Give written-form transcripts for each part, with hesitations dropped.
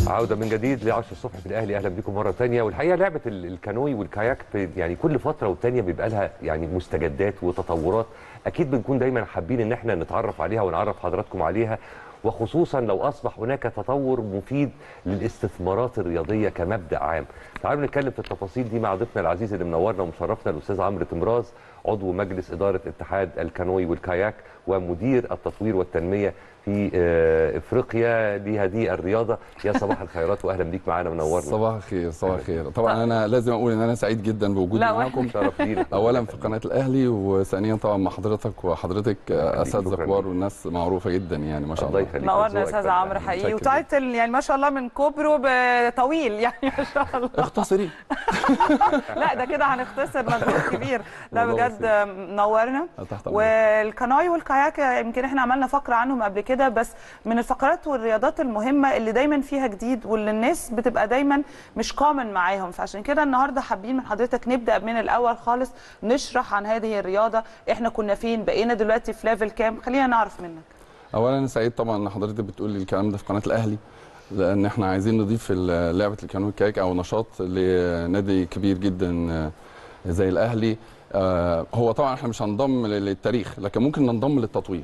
عودة من جديد ل 10 الصبح في الأهلي. أهلا بكم مرة ثانية. والحقيقة لعبة الكانوي والكاياك يعني كل فترة والتانية بيبقى لها يعني مستجدات وتطورات، أكيد بنكون دايما حابين إن احنا نتعرف عليها ونعرف حضراتكم عليها، وخصوصا لو أصبح هناك تطور مفيد للاستثمارات الرياضية كمبدأ عام. تعالوا نتكلم في التفاصيل دي مع ضيفنا العزيز اللي منورنا ومشرفنا الأستاذ عمرو تمراز، عضو مجلس إدارة اتحاد الكانوي والكاياك ومدير التطوير والتنمية في افريقيا لهذه الرياضه. يا صباح الخيرات واهلا بيك معانا منورنا. صباح الخير. صباح الخير. طبعا انا لازم اقول ان انا سعيد جدا بوجودي معاكم. شرف لينا اولا في قناه الاهلي، وثانيا طبعا مع حضرتك وحضرتك اساتذه كبار والناس معروفه جدا يعني ما شاء الله. نورنا يا استاذ عمرو حقيقي، وتايتل يعني ما شاء الله من كوبرو طويل يعني ما شاء الله. اختصري. لا ده كده هنختصر مجهود كبير. لا بجد نورنا. والكانوي والكاياك يمكن احنا عملنا فقره عنهم قبل كده، بس من الفقرات والرياضات المهمه اللي دايما فيها جديد واللي الناس بتبقى دايما مش كومن معاهم، فعشان كده النهارده حابين من حضرتك نبدا من الاول خالص نشرح عن هذه الرياضه، احنا كنا فين، بقينا دلوقتي في ليفل كام، خلينا نعرف منك. اولا انا سعيد طبعا ان حضرتك بتقول لي الكلام ده في قناه الاهلي، لان احنا عايزين نضيف لعبه الكانو والكاياك او نشاط لنادي كبير جدا زي الاهلي. هو طبعا احنا مش هنضم للتاريخ، لكن ممكن ننضم للتطوير.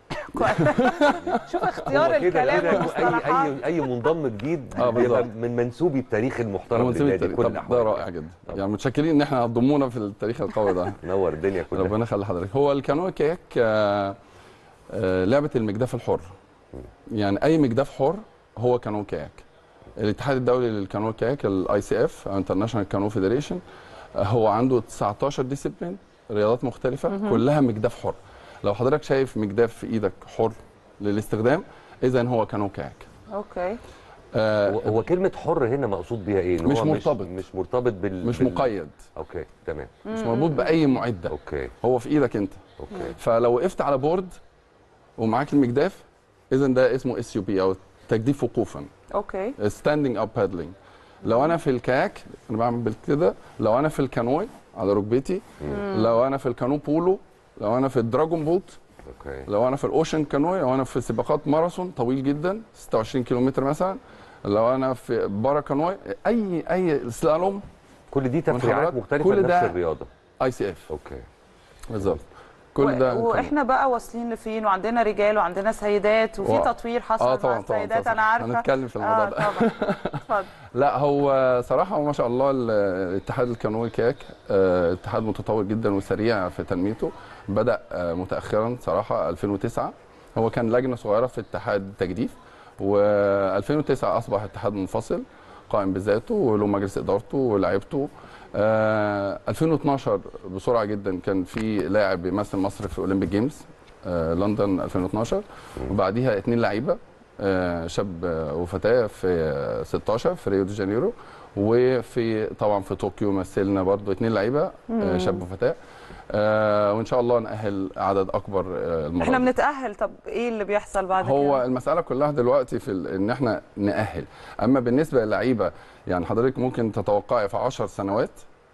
شوف اختيار الكلام والمصطلحات. اي منضم جديد بيبقى من منسوبي التاريخ المحترم للنادي كل الاحوال. ده رائع جدا. يعني متشكرين ان احنا هتضمونا في التاريخ القوي ده. نور الدنيا كلها. ربنا يخلي حضرتك. هو الكانو والكاياك لعبه المجداف الحر، يعني اي مجداف حر هو كانو والكاياك. الاتحاد الدولي للكانو والكاياك الاي سي اف انترناشونال كانو فيدريشن هو عنده 19 ديسيبلين رياضات مختلفه كلها مجداف حر. لو حضرتك شايف مجداف في ايدك حر للاستخدام، اذا هو كانو كاياك. اوكي. هو كلمه حر هنا مقصود بيها ايه؟ مش مرتبط. مش مرتبط مش مقيد. اوكي تمام. مش مربوط باي معده. اوكي. هو في ايدك انت. اوكي. فلو وقفت على بورد ومعاك المجداف، اذا ده اسمه اس يو بي او تجديف وقوفا. اوكي. ستاندنج اب بادلينج. لو انا في الكاياك انا بعمل كده، لو انا في الكانوي على ركبتي، لو انا في الكانو بولو، لو انا في الدراجون بوت، اوكي، لو انا في الاوشن كانوي، لو انا في سباقات ماراثون طويل جدا 26 كيلومتر مثلا، لو انا في بارا كانوي، اي سلالوم، كل دي تفريعات مختلفه لنفس الرياضه. اي سي اف. اوكي بالظبط. كل ده واحنا بقى واصلين لفين، وعندنا رجال وعندنا سيدات، وفي تطوير حصل مع السيدات. انا عارفه هنتكلم في الموضوع ده. طبعا. اتفضل. لا هو صراحه ما شاء الله الاتحاد الكانوي كاك اتحاد متطور جدا وسريع في تنميته. بدا متاخرا صراحه 2009. هو كان لجنه صغيره في اتحاد التجديف، و2009 اصبح اتحاد منفصل قائم بذاته وله مجلس ادارته ولاعيبته. 2012 بسرعه جدا كان في لاعب بيمثل مصر في اولمبيك جيمز لندن 2012، وبعديها 2 لعيبه شاب وفتاه في 16 في ريو دي جانيرو، وفي طبعا في طوكيو مثلنا برضو 2 لعيبه شاب وفتاه. وان شاء الله نأهل عدد اكبر المره احنا بنتأهل. طب ايه اللي بيحصل بعد كده؟ هو المساله كلها دلوقتي في ان احنا نأهل. اما بالنسبه للعيبه، يعني حضرتك ممكن تتوقعي في 10 سنوات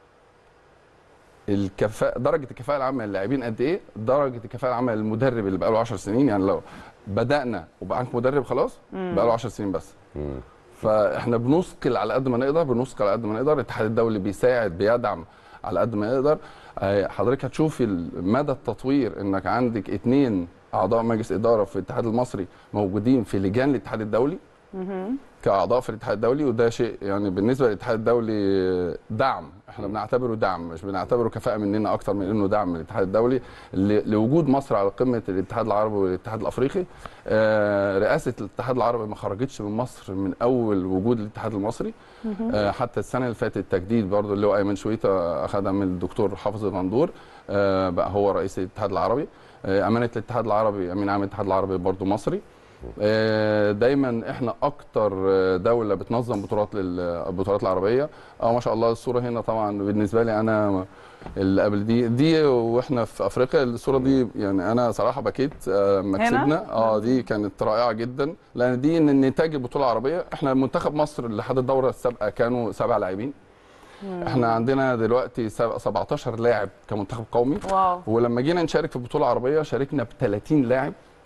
درجه الكفاءه العامه للاعبين قد ايه؟ درجه الكفاءه العامه للمدرب اللي بقى له 10 سنين. يعني لو بدانا وبقى عندك مدرب خلاص بقى له 10 سنين بس. فاحنا بنثقل على قد ما نقدر، الاتحاد الدولي بيساعد بيدعم على قد ما يقدر. حضرتك هتشوفي مدى التطوير، انك عندك 2 اعضاء مجلس اداره في الاتحاد المصري موجودين في لجان الاتحاد الدولي كاعضاء في الاتحاد الدولي، وده شيء يعني بالنسبه للاتحاد الدولي دعم. احنا بنعتبره دعم، مش بنعتبره كفاءه مننا اكتر من انه دعم من الاتحاد الدولي لوجود مصر على قمه الاتحاد العربي والاتحاد الافريقي. رئاسه الاتحاد العربي ما خرجتش من مصر من اول وجود الاتحاد المصري. حتى السنه اللي فاتت التجديد برضو اللي هو ايمن شويته اخذها من الدكتور حافظ الغندور، بقى هو رئيس الاتحاد العربي. امانه الاتحاد العربي، امين عام الاتحاد العربي برضو مصري. دايما احنا اكتر دوله بتنظم البطولات العربيه. ما شاء الله الصوره هنا طبعا بالنسبه لي انا اللي قبل دي واحنا في افريقيا. الصوره دي يعني انا صراحه بكيت لما كسبنا. دي كانت رائعه جدا، لان دي نتاج البطوله العربيه. احنا منتخب مصر لحد الدوره السابقه كانوا 7 لاعبين. احنا عندنا دلوقتي 17 لاعب كمنتخب قومي. واو. ولما جينا نشارك في البطوله العربيه شاركنا ب 30 لاعب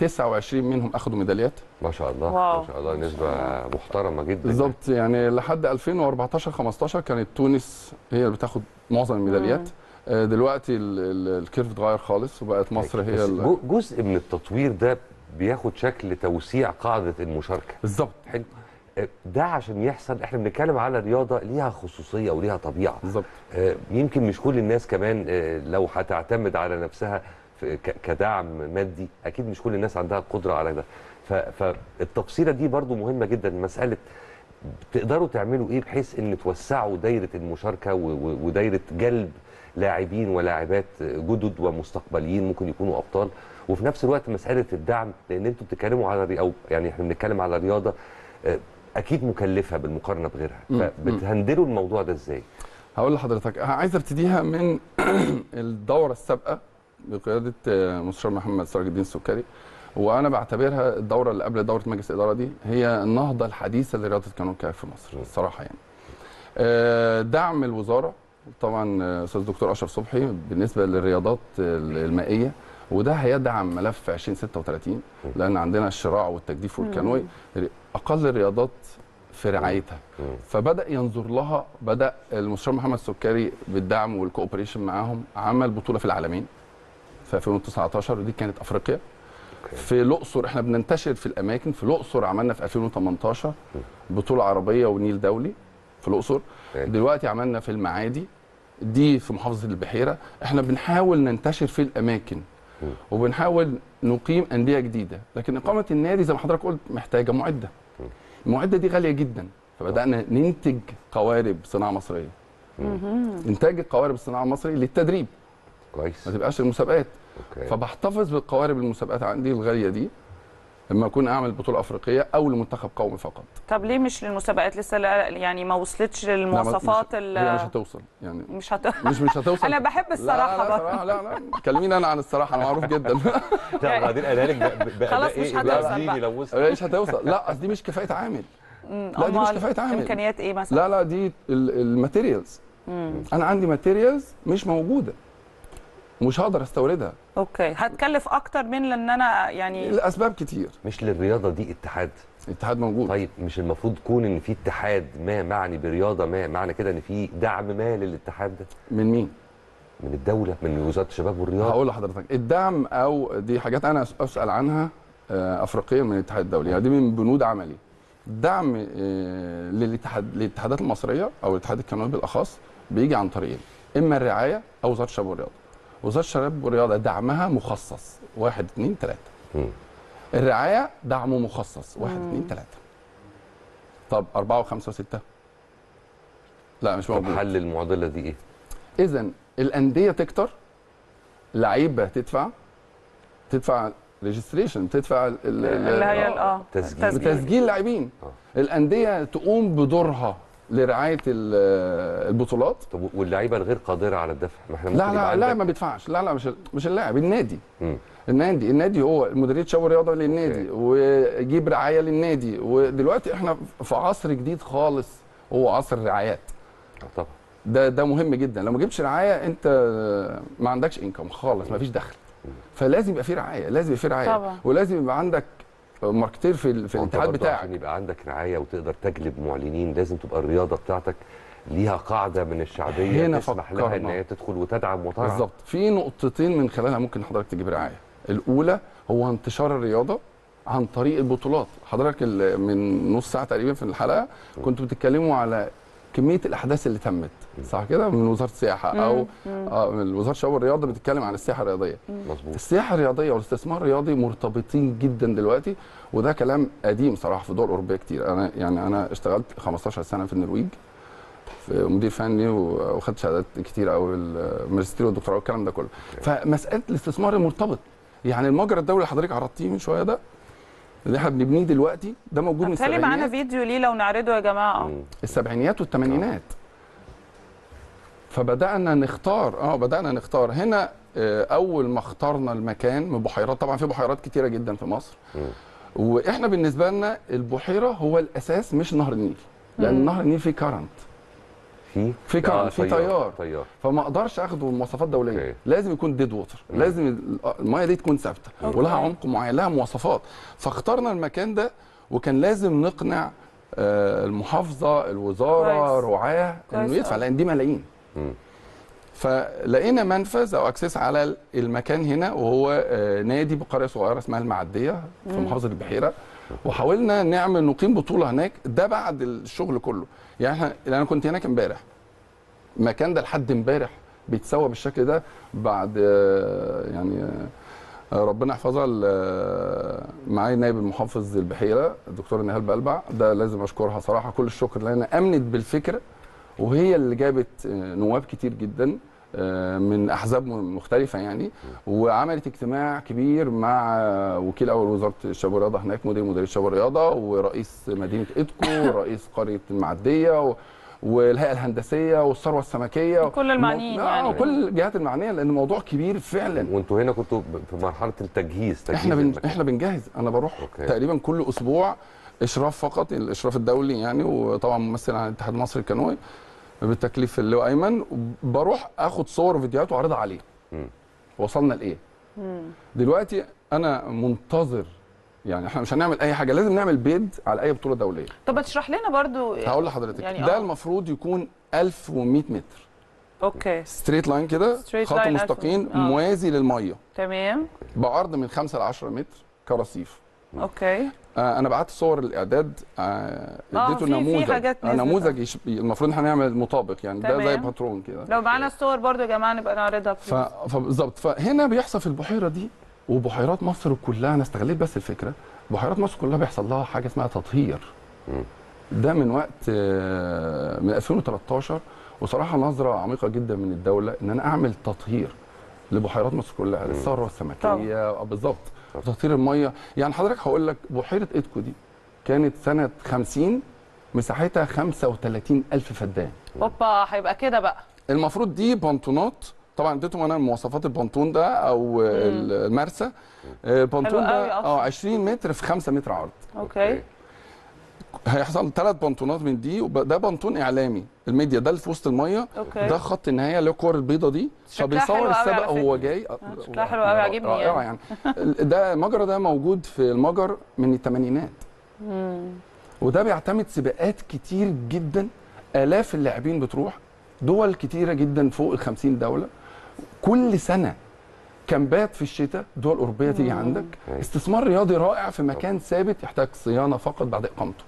29 منهم اخذوا ميداليات. ما شاء الله. واو. ما شاء الله، نسبه محترمه جدا. بالظبط، يعني لحد 2014 15 كانت تونس هي اللي بتاخد معظم الميداليات. دلوقتي الكيرف اتغير خالص وبقت مصر هي جزء من التطوير ده بياخد شكل توسيع قاعده المشاركه. بالظبط. حلو. ده عشان يحصل احنا بنتكلم على رياضه ليها خصوصيه وليها طبيعه. بالظبط. يمكن مش كل الناس كمان لو هتعتمد على نفسها كدعم مادي، اكيد مش كل الناس عندها القدره على ده. فالتفصيله دي برضو مهمه جدا، مساله تقدروا تعملوا ايه بحيث ان توسعوا دايره المشاركه ودايره جلب لاعبين ولاعبات جدد ومستقبليين ممكن يكونوا ابطال، وفي نفس الوقت مساله الدعم، لان انتوا بتتكلموا على او يعني احنا بنتكلم على رياضه اكيد مكلفه بالمقارنه بغيرها، فبتهندلوا الموضوع ده ازاي؟ هقول لحضرتك، عايز ابتديها من الدوره السابقه بقياده مستشار محمد سراج الدين السكري، وانا بعتبرها الدوره اللي قبل دوره مجلس الاداره دي هي النهضه الحديثه لرياضه الكانو الكاياك في مصر الصراحه. يعني دعم الوزاره طبعا استاذ دكتور اشرف صبحي بالنسبه للرياضات المائيه، وده هيدعم ملف 2036 لان عندنا الشراع والتجديف والكانوي اقل الرياضات في رعايتها، فبدا ينظر لها. بدا المستشار محمد السكري بالدعم والكوبريشن معاهم عمل بطوله في العالمين في 2019 ودي كانت افريقيا. في الاقصر احنا بننتشر في الاماكن، في الاقصر عملنا في 2018 بطوله عربيه ونيل دولي في الاقصر. دلوقتي عملنا في المعادي دي في محافظه البحيره. احنا بنحاول ننتشر في الاماكن وبنحاول نقيم انديه جديده، لكن اقامه النادي زي ما حضرتك قلت محتاجه معده. المعده دي غاليه جدا، فبدانا ننتج قوارب صناعه مصريه. انتاج القوارب الصناعه المصري للتدريب كويس، ما تبقاش المسابقات. فبحتفظ بالقوارب المسابقات عندي الغاليه دي لما اكون اعمل بطوله افريقيه او لمنتخب قومي فقط. طب ليه مش للمسابقات؟ لسه يعني ما وصلتش للمواصفات هي مش هتوصل يعني مش هتوصل. انا بحب الصراحه لا صراحه لا كلميني انا عن الصراحه، انا معروف جدا. لا بعدين قالها لك خلاص مش هتوصل. مش هتوصل. لا قصدي مش كفاءه عامل. لا دي مش كفاءه عامل. امكانيات ايه مثلا؟ لا دي الماتيريالز. انا عندي ماتيريالز مش موجوده ومش هقدر استوردها. اوكي، هتكلف اكتر من ان انا يعني الاسباب كتير. مش للرياضه دي اتحاد موجود. طيب مش المفروض يكون ان في اتحاد ما معني برياضه ما، معنى كده ان في دعم ما للاتحاد ده؟ من مين؟ من الدوله، من وزاره الشباب والرياضه. هقول لحضرتك الدعم او دي حاجات انا اسال عنها افريقيا من الاتحاد الدولي، يعني دي من بنود عملي. الدعم للاتحادات المصريه او الاتحاد الكانوني بالاخص بيجي عن طريقين، اما الرعايه او وزاره الشباب والرياضه. وزاره الشباب والرياضه دعمها مخصص 1 2 3. الرعايه دعمه مخصص 1 2 3. طب 4 و5 و6 لا مش موجود. طب حل المعضله دي ايه؟ اذا الانديه تكتر، لعيبه تدفع ريجستريشن، تدفع اللي هي تسجيل لاعبين. الانديه تقوم بدورها لرعايه البطولات. طب واللعيبه الغير قادره على الدفع؟ ما احنا لا ما بيدفعش. لا مش اللاعب، النادي. النادي هو مديريه شباب الرياضه للنادي ويجيب رعايه للنادي. ودلوقتي احنا في عصر جديد خالص، هو عصر الرعايات. طبعا ده مهم جدا. لو ما جبتش رعايه انت ما عندكش انكم خالص، ما فيش دخل. فلازم يبقى في رعايه، طبعا. ولازم يبقى عندك ماركتير في الاتحاد بتاعك. عشان يبقى عندك رعايه وتقدر تجلب معلنين لازم تبقى الرياضه بتاعتك ليها قاعده من الشعبيه هنا تسمح لها ان هي تدخل وتدعم وترعى. بالظبط. في نقطتين من خلالها ممكن حضرتك تجيب رعايه. الاولى هو انتشار الرياضه عن طريق البطولات. حضرتك من نص ساعه تقريبا في الحلقه كنتوا بتتكلموا على كميه الاحداث اللي تمت، صح كده؟ من وزاره السياحه او من وزاره الشباب والرياضه بتتكلم عن السياحه الرياضيه. مظبوط. السياحه الرياضيه والاستثمار الرياضي مرتبطين جدا دلوقتي، وده كلام قديم صراحه في دول اوروبيه كتير. انا اشتغلت 15 سنه في النرويج في مدير فني وخدت شهادات كتير او الماجستير والدكتوراه والكلام ده كله. فمساله الاستثمار مرتبط. يعني المجرى الدولي اللي حضرتك عرضتيه من شويه ده اللي احنا بنبنيه دلوقتي ده موجود من السبعينات. معانا فيديو ليه لو نعرضه يا جماعه. السبعينيات والثمانينات. فبدانا نختار هنا. اول ما اخترنا المكان من بحيرات، طبعا في بحيرات كتيره جدا في مصر. واحنا بالنسبه لنا البحيره هو الاساس مش نهر النيل، لان نهر النيل فيه كارنت، في طيار. فما اقدرش اخده مواصفات دوليه. لازم يكون ديد ووتر، لازم الميه دي تكون ثابته ولها عمق معين، لها مواصفات. فاخترنا المكان ده، وكان لازم نقنع المحافظه، الوزاره، رعاه انه يدفع، لان دي ملايين. فلقينا منفذ او اكسس على المكان هنا، وهو نادي بقريه صغيره اسمها المعديه في محافظه البحيره. وحاولنا نقيم بطوله هناك. ده بعد الشغل كله. يعني انا كنت هناك امبارح، المكان ده لحد امبارح بيتسوى بالشكل ده بعد يعني ربنا يحفظها معايا نائب المحافظ البحيره الدكتوره نهال بلبع. ده لازم اشكرها صراحه كل الشكر، لان امنت بالفكره، وهي اللي جابت نواب كتير جدا من احزاب مختلفه يعني، وعملت اجتماع كبير مع وكيل اول وزاره الشباب والرياضه هناك، مديريه الشباب والرياضه، ورئيس مدينه ادكو، ورئيس قريه المعديه، والهيئه الهندسيه، والثروه السمكيه، كل المعنيين يعني كل الجهات المعنيه، لان الموضوع كبير فعلا. وانتوا هنا كنتوا في مرحله التجهيز. احنا بنجهز. انا بروح تقريبا كل اسبوع اشراف فقط، الاشراف الدولي يعني، وطبعا ممثل عن الاتحاد المصري الكانوي بالتكليف اللواء ايمن. بروح اخد صور وفيديوهات واعرضها عليه. وصلنا لايه؟ دلوقتي انا منتظر، يعني احنا مش هنعمل اي حاجه، لازم نعمل بيد على اي بطوله دوليه. طب تشرح لنا برضو. هقول لحضرتك يعني ده المفروض يكون 1100 متر. اوكي. ستريت لاين كده، خط مستقيم موازي للميه. تمام. بعرض من 5 ل 10 متر كرصيف. اوكي. انا بعت صور الاعداد، اديته نموذج المفروض ان احنا نعمل مطابق يعني. ده زي باترون كده. لو معانا الصور برضو يا جماعه نبقى نعرضها. فبالظبط. فهنا بيحصل في البحيره دي وبحيرات مصر كلها، انا استغليت بس الفكره، بحيرات مصر كلها بيحصل لها حاجه اسمها تطهير. ده من وقت من 2013، وصراحه نظره عميقه جدا من الدوله ان انا اعمل تطهير لبحيرات مصر كلها، للثروه السمكيه. بالظبط. تطهير الميه. يعني حضرتك هقول لك بحيره ادكو دي كانت سنه 50 مساحتها 35,000 فدان. اوبا، هيبقى كده بقى. المفروض دي بونتونات، طبعا اديتهم انا مواصفات البونتون ده او المرسى. البونتون ده 20 متر في 5 متر عرض. اوكي. هيحصل 3 بونتونات من دي، ده بونتون اعلامي الميديا، ده اللي في وسط الميه. ده خط النهايه اللي هو الكور البيضه دي، فبيصور السبق وهو جاي. شكلها حلو قوي، عاجبني يعني. ده المجرى ده موجود في المجر من الثمانينات. وده بيعتمد سباقات كتير جدا، الاف اللاعبين بتروح، دول كتيره جدا فوق ال 50 دوله كل سنه. كامبات في الشتاء، دول اوروبيه تيجي عندك. استثمار رياضي رائع في مكان ثابت يحتاج صيانه فقط بعد اقامته.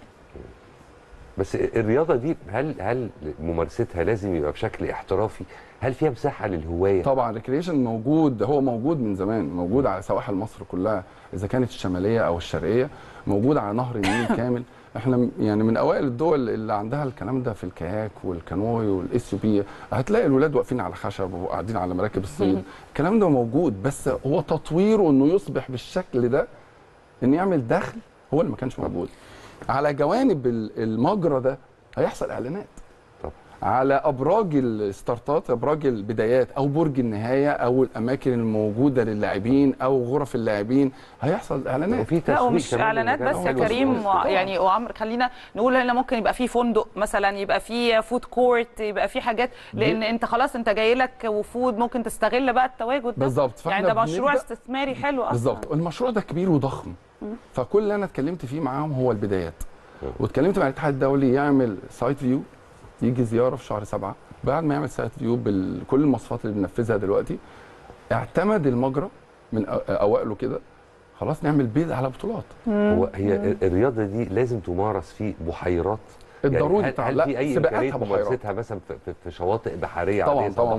بس الرياضه دي هل ممارستها لازم يبقى بشكل احترافي؟ هل فيها مساحه للهوايه؟ طبعا ريكريشن موجود، هو موجود من زمان، موجود على سواحل مصر كلها، اذا كانت الشماليه او الشرقيه، موجود على نهر النيل كامل. احنا يعني من اوائل الدول اللي عندها الكلام ده في الكاياك والكانوي والاس يو بي. هتلاقي الولاد واقفين على خشب وقاعدين على مراكب الصيد. الكلام ده موجود، بس هو تطويره انه يصبح بالشكل ده، ان يعمل دخل، هو اللي ما كانش موجود. على جوانب المجرى ده هيحصل اعلانات على ابراج الستارتات، ابراج البدايات، او برج النهايه، او الاماكن الموجوده للاعبين، او غرف اللاعبين، هيحصل اعلانات. وفي لا، ومش اعلانات بس يا كريم يعني وعمر، خلينا نقول ان ممكن يبقى في فندق مثلا، يبقى في فود كورت، يبقى في حاجات، لان انت خلاص انت جاي لك وفود، ممكن تستغل بقى التواجد ده. بالظبط. يعني ده مشروع استثماري حلو اصلا. بالظبط. المشروع ده كبير وضخم. فكل اللي انا اتكلمت فيه معاهم هو البدايات. واتكلمت مع الاتحاد الدولي يعمل سايت فيو، يجي زياره في شهر 7. بعد ما يعمل سايت فيو بكل المواصفات اللي بننفذها دلوقتي، اعتمد المجرى من اوائله كده، خلاص نعمل بيد على بطولات. هي الرياضه دي لازم تمارس في بحيرات؟ الضروري يعني هل في اي امكانيه ممارستها مثلا في شواطئ بحريه عاديه؟ طبعا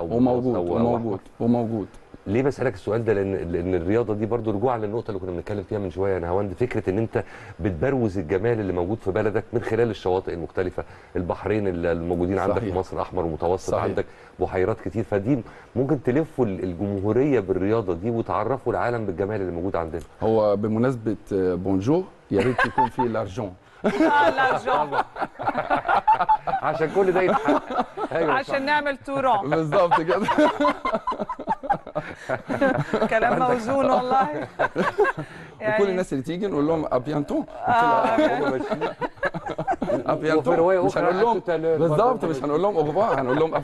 موجود. ليه بسألك السؤال ده؟ لأن الرياضة دي برضو رجوعا للنقطة اللي كنا بنتكلم فيها من شوية يا نهاوند، فكرة إن أنت بتبروز الجمال اللي موجود في بلدك من خلال الشواطئ المختلفة، البحرين الموجودين عندك في مصر، أحمر ومتوسط. عندك بحيرات كتير، فدي ممكن تلفوا الجمهورية بالرياضة دي وتعرفوا العالم بالجمال اللي موجود عندنا. هو بمناسبة بونجور يا ريت يكون فيه لارجون. لارجون عشان كل ده يتحقق. أيوة عشان نعمل تورون. بالظبط كده. كلام موزون والله. يعني وكل الناس اللي تيجي نقول لهم ابيانتون. وفي روايه مش اخرى هنقول لهم بالظبط، مش هنقول لهم اغباء، هنقول لهم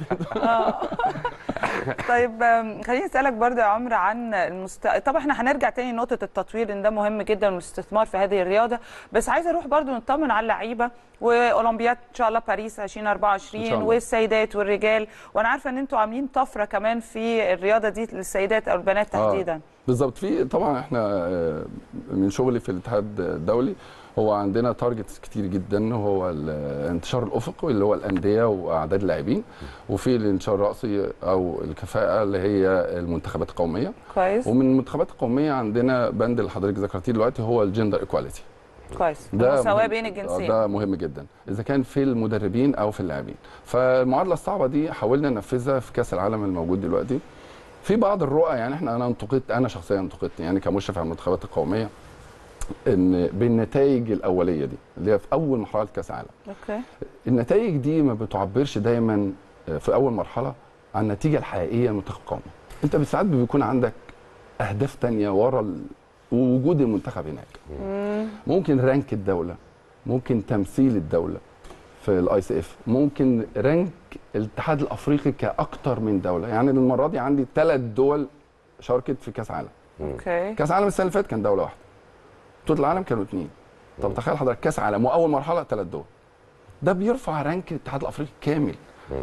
طيب خليني اسالك برضه يا عمرو عن طبعا احنا هنرجع تاني لنقطه التطوير ان ده مهم جدا والاستثمار في هذه الرياضه، بس عايزه اروح برضه نطمن على اللعيبه واولمبياد ان شاء الله باريس 2024 والسيدات والرجال، وانا عارفه ان انتوا عاملين طفره كمان في الرياضه دي للسيدات او البنات تحديدا. بالظبط. في طبعا احنا من شغلي في الاتحاد الدولي هو عندنا تارجتس كتير جدا، وهو الانتشار الافقي اللي هو الانديه واعداد اللاعبين، وفي الانتشار الراسي او الكفاءه اللي هي المنتخبات القوميه. كويس. ومن المنتخبات القوميه عندنا بند اللي حضرتك ذكرتيه دلوقتي هو الجندر ايكواليتي. كويس، المساواه بين الجنسين. ده مهم جدا اذا كان في المدربين او في اللاعبين. فالمعادله الصعبه دي حاولنا ننفذها في كاس العالم الموجود دلوقتي. في بعض الرؤى يعني انا شخصيا انتقدت يعني كمشرف على المنتخبات القوميه ان بالنتائج الاوليه دي اللي هي في اول مرحله كاس العالم. اوكي. النتائج دي ما بتعبرش دايما في اول مرحله عن النتيجه الحقيقيه للمنتخب القومي. انت ساعات بيكون عندك اهداف ثانيه ورا وجود المنتخب هناك. ممكن رانك الدوله، ممكن تمثيل الدوله في الاي سي اف، ممكن رانك الاتحاد الافريقي كاكثر من دوله. يعني المره دي عندي 3 دول شاركت في كاس عالم. اوكي. كاس عالم السنه اللي فاتت كان دوله واحده، بطوله العالم كانوا 2. طب تخيل حضرتك كاس عالم واول مرحله 3 دول، ده بيرفع رانك الاتحاد الافريقي كامل.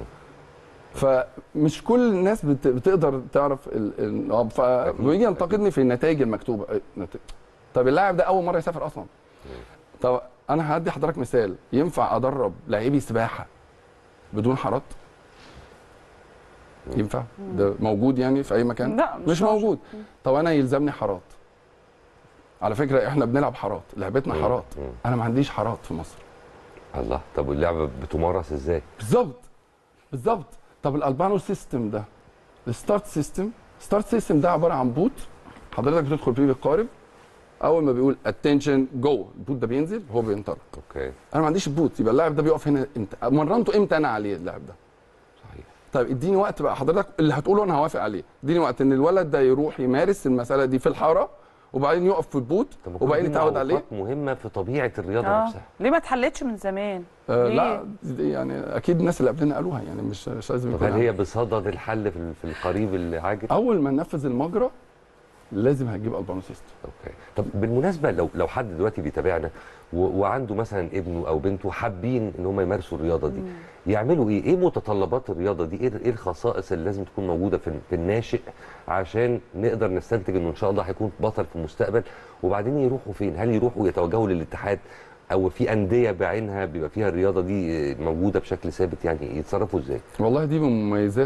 فمش كل الناس بتقدر تعرف فبيجي ينتقدني في النتائج المكتوبه. طب اللاعب ده اول مره يسافر اصلا. طب انا هدي حضرتك مثال، ينفع ادرب لاعبي سباحه بدون حارات؟ ينفع؟ ده موجود يعني في اي مكان؟ لا مش موجود. طب انا يلزمني حارات. على فكره احنا بنلعب حارات، لعبتنا حارات. انا ما عنديش حارات في مصر. الله، طب واللعبه بتمارس ازاي؟ بالظبط. طب الالبانو سيستم ده، الستارت سيستم ده عباره عن بوت حضرتك بتدخل فيه بالقارب، اول ما بيقول اتنشن جو البوت ده بينزل هو بينطلق. اوكي. انا ما عنديش البوت، يبقى اللاعب ده بيقف هنا امتى؟ مرنته امتى انا عليه اللاعب ده؟ صحيح. طيب اديني وقت بقى حضرتك اللي هتقوله انا هوافق عليه، اديني وقت ان الولد ده يروح يمارس المساله دي في الحاره وبعدين يقف في البوت وبعدين يتعود عليه. مهمه في طبيعه الرياضه نفسها. ليه ما اتحلتش من زمان؟ لا دي يعني اكيد الناس اللي قبلنا قالوها، يعني مش لازم يكون. هل هي بصدد الحل في القريب العاجل؟ اول ما ننفذ المجرى لازم هتجيب البانو سيستم. اوكي. طب بالمناسبه لو حد دلوقتي بيتابعنا وعنده مثلا ابنه او بنته حابين ان هم يمارسوا الرياضه دي، يعملوا ايه؟ ايه متطلبات الرياضه دي؟ ايه الخصائص اللي لازم تكون موجوده في الناشئ عشان نقدر نستنتج انه ان شاء الله هيكون بطل في المستقبل؟ وبعدين يروحوا فين؟ هل يروحوا يتوجهوا للاتحاد او في انديه بعينها بيبقى فيها الرياضه دي موجوده بشكل ثابت؟ يعني يتصرفوا ازاي؟ والله دي من مميزات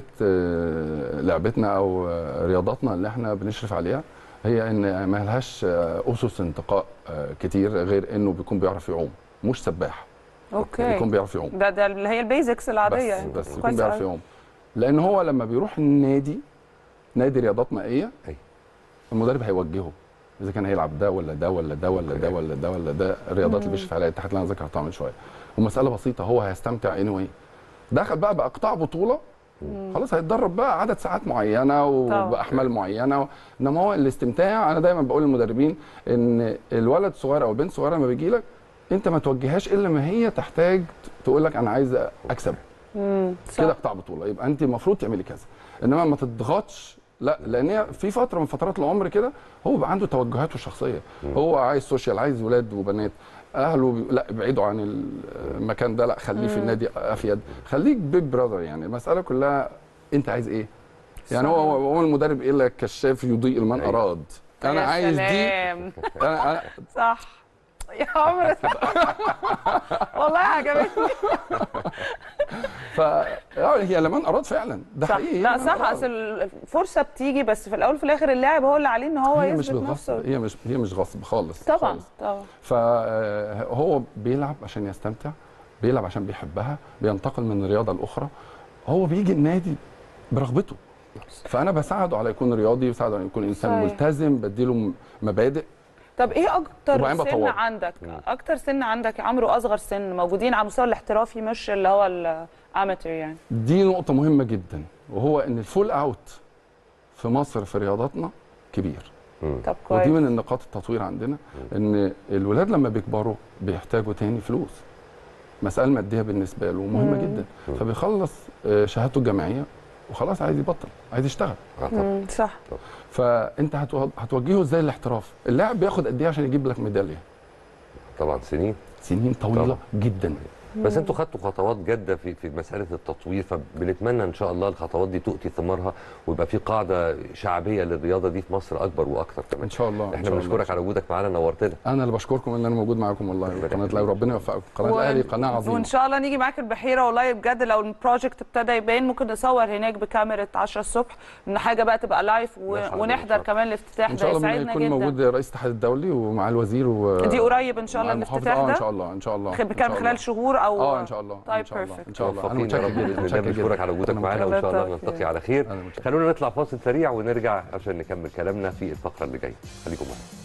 لعبتنا او رياضاتنا اللي احنا بنشرف عليها، هي ان ما لهاش اسس انتقاء كتير غير انه بيكون بيعرف يعوم، مش سباح. اوكي. بيكون بيعرف يعوم. ده اللي هي البيزكس العاديه. بس بيكون بيعرف يعوم. لان هو لما بيروح نادي رياضات مائيه، المدرب هيوجهه اذا كان هيلعب ده ولا ده ولا ده ولا ده ولا ده ولا ده. الرياضات اللي بيشرف عليها الاتحاد اللي انا ذكرتها من شويه، ومساله بسيطه، هو هيستمتع anyway. دخل بقى قطاع بطوله، خلاص هيتدرب بقى عدد ساعات معينه وباحمال معينه. انما هو الاستمتاع، انا دايما بقول للمدربين ان الولد الصغير او البنت الصغيره لما بيجي لك انت ما توجههاش الا ما هي تحتاج تقول لك انا عايز اكسب. كده قطاع بطوله، يبقى انت المفروض تعملي كذا، انما ما تضغطش. لا، لان هي في فتره من فترات العمر كده هو بقى عنده توجهاته الشخصيه. هو عايز سوشيال، عايز ولاد وبنات، اهله لا ابعدوا عن المكان ده، لا خليه في النادي افيد، خليك بيج براذر. يعني المساله كلها انت عايز ايه؟ يعني هو المدرب ايه لك كشاف يضيء لمن اراد. انا عايز دي. أنا صح يا عمرو. والله عجبتني. هي لمن اراد فعلا، ده حقيقي. لا صح، اصل الفرصه بتيجي، بس في الاول وفي الاخر اللاعب هو اللي عليه ان هو يثبت نفسه. هي مش غصب خالص. طبعا. فهو بيلعب عشان يستمتع، بيلعب عشان بيحبها، بينتقل من رياضه لاخرى. هو بيجي النادي برغبته، فانا بساعده على يكون رياضي، بساعده على يكون انسان ملتزم، بديله مبادئ. طب ايه اكتر سن عندك؟ اكتر سن عندك يا عمرو، اصغر سن موجودين على المستوى الاحترافي مش اللي هو الاماتير يعني؟ دي نقطه مهمه جدا، وهو ان الفول اوت في مصر في رياضاتنا كبير. طب كويس. ودي من النقاط التطوير عندنا، ان الولاد لما بيكبروا بيحتاجوا تاني فلوس. مساله ماديه بالنسبه له مهمه جدا، فبيخلص شهادته الجامعيه وخلاص عايز يبطل، عايز يشتغل. صح. فانت هتوجهه ازاي للاحتراف؟ اللاعب بياخد قد ايه عشان يجيب لك ميداليه؟ طبعا سنين طويله طبعا جدا. بس انتوا خدتوا خطوات جاده في مساله التطوير، فبنتمنى ان شاء الله الخطوات دي تؤتي ثمارها ويبقى في قاعده شعبيه للرياضه دي في مصر اكبر واكثر كمان ان شاء الله. احنا بنشكرك على وجودك معانا، نورتنا. انا اللي بشكركم ان انا موجود معاكم والله. قناه الاهلي ربنا يوفقكم، قناه الاهلي قناه عظيمه، وان شاء الله نيجي معاك البحيره والله بجد. لو البروجكت ابتدى يبان ممكن نصور هناك بكاميرا 10 الصبح ان حاجه بقى تبقى لايف ونحضر كمان الافتتاح. ان شاء الله يكون موجود رئيس الاتحاد الدولي ومع الوزير دي قريب ان شاء الله الافتتاح ده. ان شاء الله ان شاء الله كان خلال شهور او ان شاء الله. طيب بيرفكت. ان شاء الله. انا متشكر جدا، بشكرك على وجودك معانا وان شاء الله نلتقي على خير. خلونا نطلع فاصل سريع ونرجع عشان نكمل كلامنا في الفقره اللي جايه. خليكم معانا.